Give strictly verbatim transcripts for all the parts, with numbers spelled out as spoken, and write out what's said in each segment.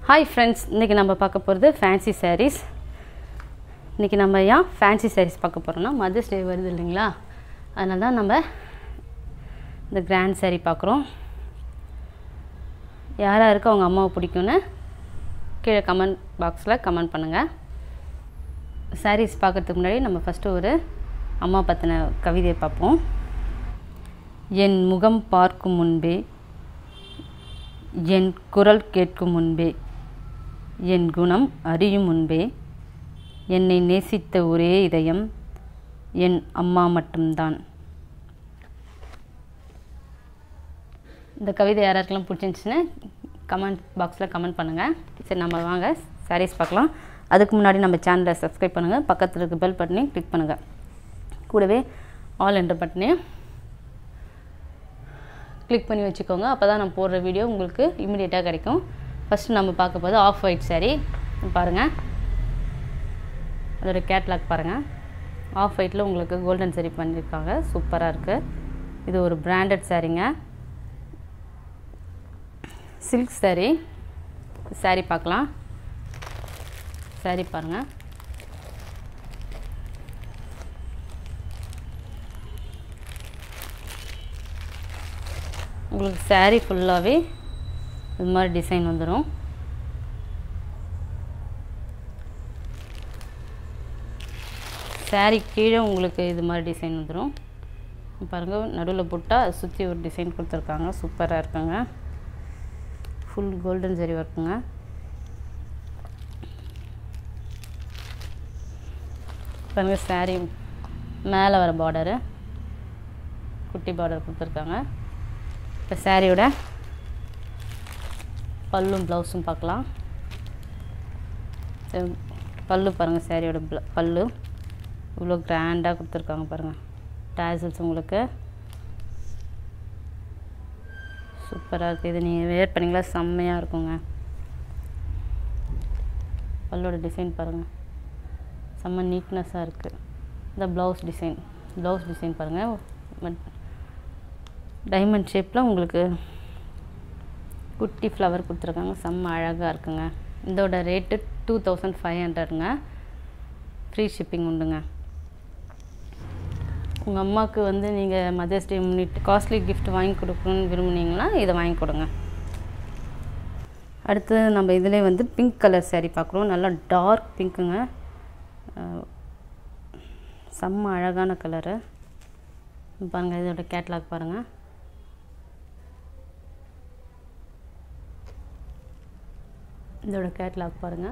Hi friends, இன்னைக்கு நம்ம பார்க்க போறது fancy sarees. இன்னைக்கு நம்ம ஏன் fancy sarees பார்க்க போறோம்னா Mother's Day வருது இல்லீங்களா? அதனால தான் நம்ம இந்த grand saree பார்க்கறோம். யாரா இருக்கு அவங்க அம்மாவை பிடிக்கும்னு கீழ கமெண்ட் பாக்ஸ்ல கமெண்ட் பண்ணுங்க. sarees பார்க்கிறதுக்கு முன்னாடி நம்ம ஃபர்ஸ்ட் ஒரு அம்மா பத்தின கவிதையை பார்ப்போம். என் முகம் பார்க்கும் முன்பே என் குரல் கேட்கும் முன்பே என் குணம் அறியும் முன்பே என்னை நேசித்த ஒரே இதயம் என் அம்மா மட்டும்தான். இந்த கவிதை யாராருக்கெல்லாம் பிடிச்சிருந்துச்சுன்னு கமெண்ட் பாக்ஸில் கமெண்ட் பண்ணுங்கள். சரி, நம்ம வாங்க sarees பார்க்கலாம். அதுக்கு முன்னாடி நம்ம சேனலை சப்ஸ்கிரைப் பண்ணுங்கள், பக்கத்தில் இருக்க பெல் பட்டனையும் கிளிக் பண்ணுங்கள், கூடவே ஆல் என்ற பட்டனையும் கிளிக் பண்ணி வச்சுக்கோங்க. அப்போ தான் நான் போடுற வீடியோ உங்களுக்கு இமிடியேட்டாக கிடைக்கும். ஃபஸ்ட்டு நம்ம பார்க்க போது ஆஃப் ஒயிட் saree பாருங்கள். அதோட கேட்லாக் பாருங்கள். ஆஃப் ஒயிட்டில் உங்களுக்கு கோல்டன் saree பண்ணியிருக்காங்க, சூப்பராக இருக்குது. இது ஒரு பிராண்டட் சாரீங்க, சில்க் saree. saree பார்க்கலாம். saree பாருங்கள். உங்களுக்கு saree ஃபுல்லாகவே இது மாதிரி டிசைன் வந்துடும். saree கீழே உங்களுக்கு இது மாதிரி டிசைன் வந்துடும். பாருங்கள், நடுவில் போட்டால் சுற்றி ஒரு டிசைன் கொடுத்துருக்காங்க, சூப்பராக இருக்குங்க. ஃபுல் கோல்டன் saree ஒர்க்குங்க. பாருங்கள், saree மேலே வர பார்டரு குட்டி பார்டர் கொடுத்துருக்காங்க. இப்போ சாரியோட பல்லும் ப்ளவுஸும் பார்க்கலாம். பல்லு பாருங்கள், சாரியோட பல்லு இவ்வளோ கிராண்டாக கொடுத்துருக்காங்க பாருங்கள். டாசல்ஸ் உங்களுக்கு சூப்பராக இருக்குது. இது நீங்கள் வேர் பண்ணிங்களா செம்மையாக இருக்குங்க. பல்லோட டிசைன் பாருங்கள், செம்ம நீட்னஸாக இருக்குது. இந்த ப்ளவுஸ் டிசைன் ப்ளவுஸ் டிசைன் பாருங்கள், டைமண்ட் ஷேப்பில் உங்களுக்கு குட்டி ஃப்ளவர் கொடுத்துருக்காங்க, செம்ம அழகாக இருக்குங்க. இதோட ரேட்டு டூ தௌசண்ட் ஃபைவ் ஹண்ட்ரடுங்க. ஃப்ரீ ஷிப்பிங் உண்டுங்க. உங்கள் அம்மாவுக்கு வந்து நீங்கள் மதர்ஸ் டே முன்னிட்டு காஸ்ட்லி கிஃப்ட் வாங்கி கொடுக்கணுன்னு விரும்புனீங்கன்னா இதை வாங்கி கொடுங்க. அடுத்து நம்ம இதில் வந்து பிங்க் கலர் saree பார்க்குறோம். நல்லா டார்க் பிங்க்குங்க, செம்ம அழகான கலரு பாருங்கள். இதோட கேட்லாக் பாருங்கள். இதோட கேட்லாக் பாருங்கள்.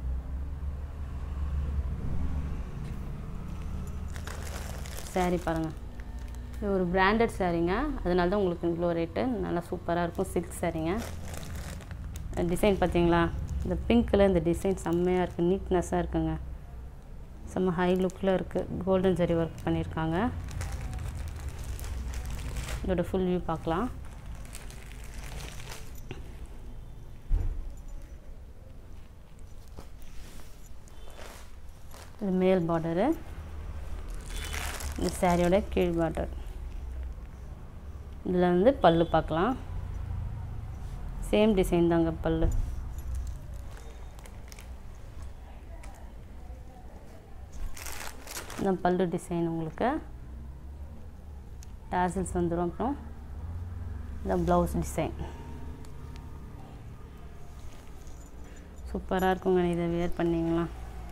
saree பாருங்கள். இது ஒரு பிராண்டட் சாரீங்க, அதனால தான் உங்களுக்கு இவ்வளோ ரேட்டு. நல்லா சூப்பராக இருக்கும், சில்க் சாரீங்க. டிசைன் பார்த்தீங்களா, இந்த பிங்க்கில் இந்த டிசைன் செம்மையாக இருக்குது, நீட்னஸாக இருக்குங்க, செம்ம ஹை லுக்கில் இருக்குது. கோல்டன் saree ஒர்க் பண்ணியிருக்காங்க. இதோட ஃபுல் வியூ பார்க்கலாம். இது மேல் பார்டரு, இந்த சாரியோட கீழ் பார்டர். இதில் வந்து பல்லு பார்க்கலாம். சேம் டிசைன் தாங்க பல்லு. இந்த பல்லு டிசைன் உங்களுக்கு டாசல்ஸ் வந்துடும். அப்புறம் இந்த ப்ளவுஸ் டிசைன் சூப்பராக இருக்குங்க. இதை வேர் பண்ணிங்களா.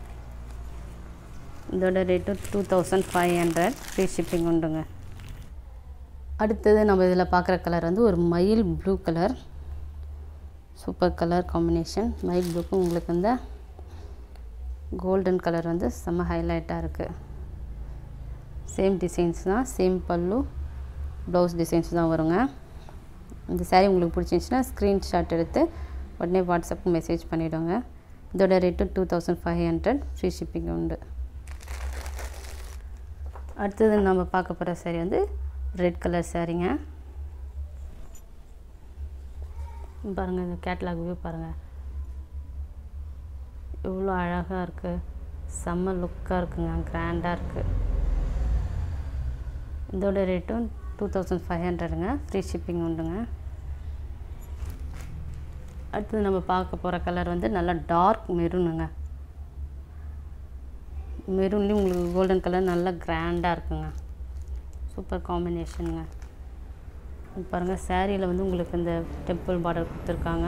இதோட rate two thousand five hundred free shipping உண்டுங்க. அடுத்தது நம்ம இதில் பார்க்குற கலர் வந்து ஒரு மயில் blue colour, super colour combination. மயில் ப்ளூக்கு உங்களுக்கு இந்த கோல்டன் கலர் வந்து செம்ம ஹைலைட்டாக இருக்குது. சேம் டிசைன்ஸ் தான், சேம் பல்லு ப்ளவுஸ் டிசைன்ஸ் தான் வருங்க. இந்த saree உங்களுக்கு பிடிச்சிருந்துச்சின்னா ஸ்க்ரீன்ஷாட் எடுத்து உடனே வாட்ஸ்அப்புக்கு மெசேஜ் பண்ணிவிடுங்க. இதோட rate two thousand five hundred free shipping உண்டு. அடுத்தது நம்ம பார்க்க போகிற saree வந்து ரெட் கலர் சாரீங்க. பாருங்கள், இந்த கேட்லாக் வியூ பாருங்கள், இவ்வளோ அழகாக இருக்குது, செம்ம லுக்காக இருக்குங்க, கிராண்டாக இருக்குது. இதோட ரேட்டும் டூ தௌசண்ட் ஃபைவ் ஹண்ட்ரடுங்க, ஃப்ரீ ஷிப்பிங் உண்டுங்க. அடுத்து நம்ம பார்க்க போகிற கலர் வந்து நல்லா டார்க் மெரூனுங்க. மெரூன்லேயும் உங்களுக்கு கோல்டன் கலர் நல்லா கிராண்டாக இருக்குங்க. சூப்பர் காம்பினேஷனுங்க. பாருங்கள் சாரியில் வந்து உங்களுக்கு இந்த டெம்பிள் பார்டர் கொடுத்துருக்காங்க.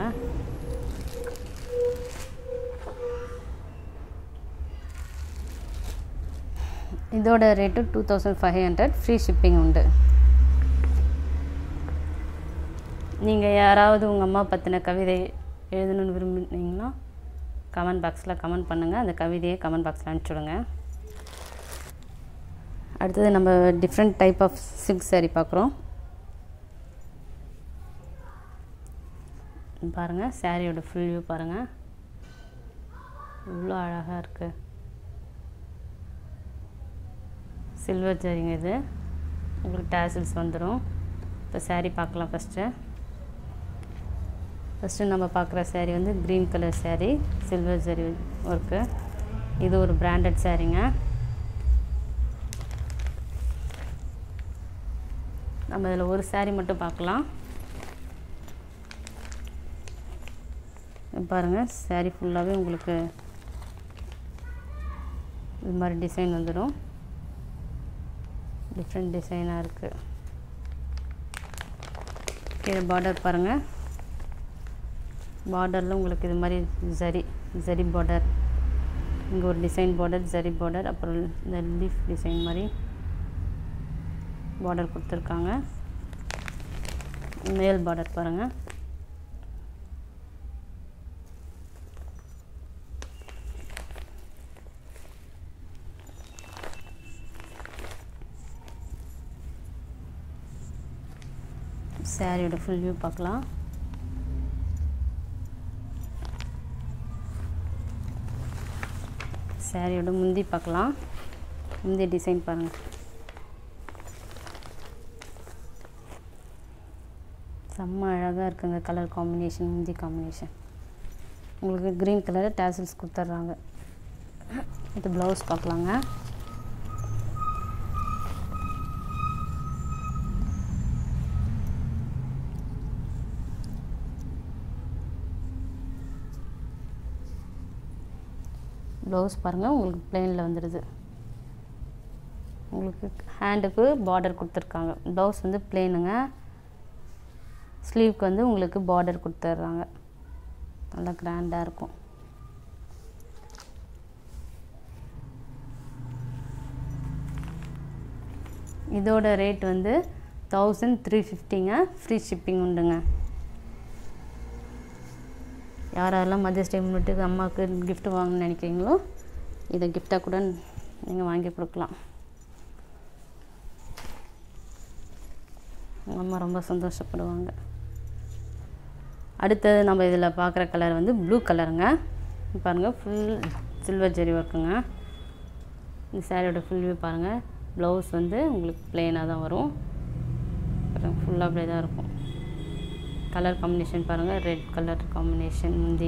இதோட rate two thousand five hundred free shipping உண்டு. நீங்கள் யாராவது உங்கள் அம்மா பற்றின கவிதை எழுதணுன்னு விரும்புனீங்கன்னா கமெண்ட் பாக்ஸில் கமெண்ட் பண்ணுங்கள். அந்த கவிதையை கமெண்ட் பாக்ஸில் அனுப்பிச்சுடுங்க. அடுத்தது நம்ம different type of silk sari பார்க்குறோம். பாருங்கள் சாரியோட ஃபுல் வியூ பாருங்கள், இவ்வளோ அழகாக இருக்குது. சில்வர் ஜரிங்க இது, உங்களுக்கு டேசல்ஸ் வந்துடும். இப்போ சாரீ பார்க்கலாம். ஃபஸ்ட்டு ஃபஸ்ட்டு நம்ம பார்க்குற சாரீ வந்து green colour sari, silver zari work. இது ஒரு பிராண்டட் சாரீங்க. நம்ம இதில் ஒரு சாரீ மட்டும் பார்க்கலாம். பாருங்கள் சாரீ ஃபுல்லாகவே உங்களுக்கு இது மாதிரி டிசைன் வந்துடும். டிஃப்ரெண்ட் டிசைனாக இருக்குது. கீழே பார்டர் பாருங்கள், பார்டரில் உங்களுக்கு இது மாதிரி ஜரி ஜரி பார்டர், இங்கே ஒரு டிசைன் பார்டர், ஜரி பார்டர், அப்புறம் இந்த லீஃப் டிசைன் மாதிரி பார்டர் கொடுத்துருக்காங்க. மேல் பார்டர் பாருங்கள். சாரியோட ஃபுல் வியூ பார்க்கலாம். சாரியோட முந்தி பார்க்கலாம். முந்தி டிசைன் பாருங்கள், செம்ம அழகாக இருக்குங்க. கலர் காம்பினேஷன், முந்தி காம்பினேஷன் உங்களுக்கு க்ரீன் கலர் டேசல்ஸ் கொடுத்துட்றாங்க. இது ப்ளவுஸ் பார்க்கலாங்க. ப்ளவுஸ் பாருங்கள், உங்களுக்கு பிளெயினில் வந்துடுது. உங்களுக்கு ஹேண்டுக்கு பார்டர் கொடுத்துருக்காங்க. ப்ளவுஸ் வந்து பிளெயினுங்க, ஸ்லீவ்க்கு வந்து உங்களுக்கு பார்டர் கொடுத்துட்றாங்க. நல்லா கிராண்டாக இருக்கும். இதோட ரேட் வந்து தௌசண்ட் த்ரீ ஃபிஃப்டிங்க, ஃப்ரீ ஷிப்பிங் உண்டுங்க. யாரெல்லாம் மதர்ஸ் டே முன்னிட்டு அம்மாவுக்கு கிஃப்ட் வாங்கணும்னு நினைக்கிறீங்களோ இதை கிஃப்டாக கூட நீங்கள் வாங்கி கொடுக்கலாம். உங்கள் அம்மா ரொம்ப சந்தோஷப்படுவாங்க. அடுத்தது நம்ம இதில் பார்க்குற கலர் வந்து ப்ளூ கலருங்க. பாருங்கள் ஃபுல் சில்வர் ஜெரி ஒர்க்குங்க. இந்த சாரியோட ஃபுல் வியூ பாருங்கள். ப்ளவுஸ் வந்து உங்களுக்கு ப்ளெயினாக தான் வரும், ஃபுல்லாக அப்படியே தான் இருக்கும். கலர் காம்பினேஷன் பாருங்கள், ரெட் கலர் காம்பினேஷன் முந்தி.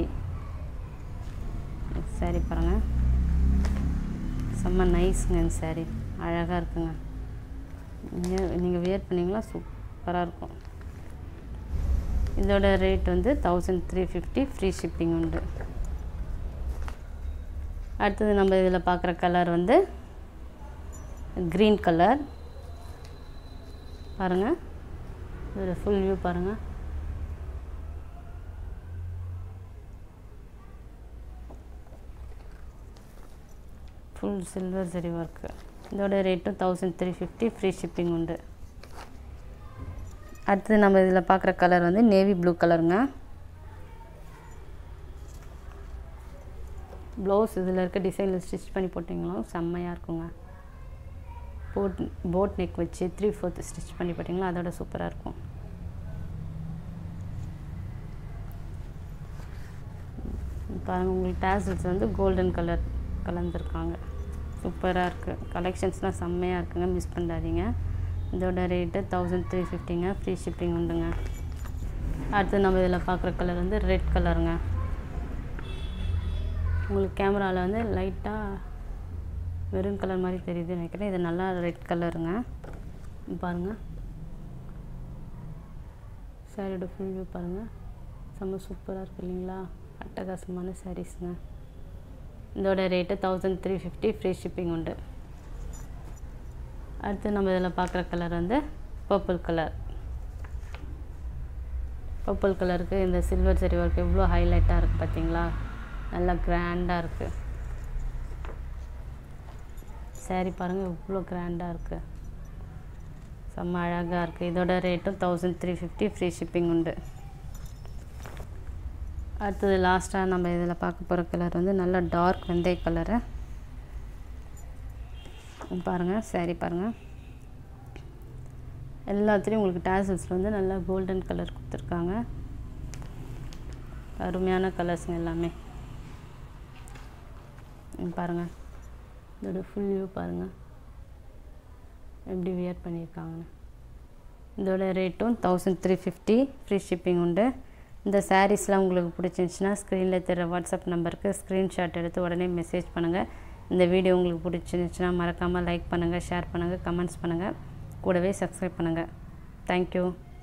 சாரீ பாருங்கள், செம்ம நைஸுங்க. இந்த சாரீ அழகாக இருக்குங்க. நீங்கள் நீங்கள் வியர் பண்ணிங்களா சூப்பராக இருக்கும். இதோட ரேட் வந்து thousand three fifty, free shipping உண்டு. அடுத்தது நம்ம இதில் பார்க்குற கலர் வந்து க்ரீன் கலர் பாருங்கள். இதில் ஃபுல் வியூ பாருங்கள். Full silver zari work. இதோட ரேட்டும் thousand three fifty, free shipping உண்டு. அடுத்தது நம்ம இதில் பார்க்குற கலர் வந்து நேவி ப்ளூ கலருங்க. ப்ளவுஸ் இதில் இருக்க டிசைனில் ஸ்டிச் பண்ணி போட்டிங்களும் செம்மையாக இருக்குங்க. போட் போட் நெக் வச்சு த்ரீ ஃபோர்த் ஸ்டிச் பண்ணி போட்டிங்களா அதோட சூப்பராக இருக்கும். பாருங்கள், உங்களுக்கு டேசல்ஸ் வந்து கோல்டன் கலர் கலந்துருக்காங்க. சூப்பராக இருக்குது. கலெக்ஷன்ஸ்லாம் செம்மையாக இருக்குங்க, மிஸ் பண்ணாதீங்க. இதோட ரேட்டு தௌசண்ட் த்ரீ ஃபிஃப்டிங்க, ஃப்ரீ ஷிப்பிங் உண்டுங்க. அடுத்து நம்ம இதில் பார்க்குற கலர் வந்து ரெட் கலருங்க. உங்களுக்கு கேமராவில் வந்து லைட்டாக மெரூன் கலர் மாதிரி தெரியுதுன்னு நினைக்கிறேன். இது நல்லா ரெட் கலருங்க. பாருங்கள், சாரியோட ஃபுல் வியூ பாருங்கள். செம்ம சூப்பராக இருக்குது இல்லைங்களா? அட்டகாசமான சாரீஸுங்க. இதோட rate thousand three fifty free shipping உண்டு. அடுத்து நம்ம இதில் பார்க்குற கலர் வந்து பர்பிள் கலர். பர்பிள் கலருக்கு இந்த சில்வர் ஜரி ஒர்க் எவ்வளோ ஹைலைட்டாக இருக்குது பார்த்தீங்களா? நல்லா கிராண்டாக இருக்குது. சாரீ பாருங்கள் எவ்வளோ கிராண்டாக இருக்குது, செம்ம அழகாக இருக்குது. இதோட ரேட்டும் thousand three fifty free shipping உண்டு. அடுத்தது லாஸ்ட்டாக நம்ம இதில் பார்க்க போகிற கலர் வந்து நல்லா டார்க் வெந்தய கலரு. பாருங்கள் சாரீ பாருங்கள், எல்லாத்துலேயும் உங்களுக்கு டேசல்ஸில் வந்து நல்லா கோல்டன் கலர் கொடுத்துருக்காங்க. அருமையான கலர்ஸுங்க எல்லாமே. பாருங்கள் இதோட ஃபுல் வியூ பாருங்கள் எப்படி வியர் பண்ணியிருக்காங்கன்னு. இதோட ரேட்டும் thousand three fifty free shipping உண்டு. இந்த சாரீஸ்லாம் உங்களுக்கு பிடிச்சிருந்துச்சின்னா ஸ்க்ரீனில் தெரிய வாட்ஸ்அப் நம்பருக்கு ஸ்க்ரீன்ஷாட் எடுத்து உடனே மெசேஜ் பண்ணுங்கள். இந்த வீடியோ உங்களுக்கு பிடிச்சிருந்துச்சின்னா மறக்காமல் லைக் பண்ணுங்கள், ஷேர் பண்ணுங்கள், கமெண்ட்ஸ் பண்ணுங்கள், கூடவே சப்ஸ்கிரைப் பண்ணுங்கள். தேங்க்யூ.